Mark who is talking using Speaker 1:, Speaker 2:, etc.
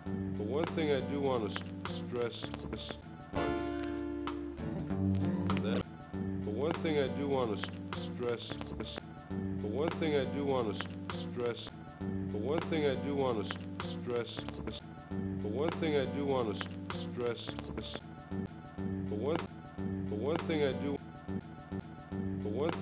Speaker 1: But one thing I do want to stress that. But one thing I do want to stress. But one thing I do want to stress. But one thing I do want to stress. But one thing I do want to stress. But one thing I do. But one.